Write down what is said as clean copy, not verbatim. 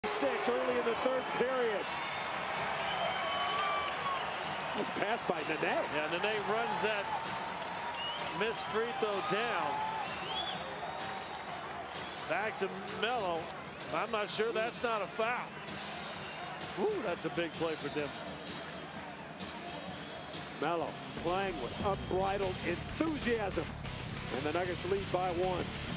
6 early in the third period. Nice pass by Nene. Yeah, Nene runs that missed free throw down. Back to Melo. I'm not sure that's not a foul. Ooh, that's a big play for Denver. Melo playing with unbridled enthusiasm. And the Nuggets lead by 1.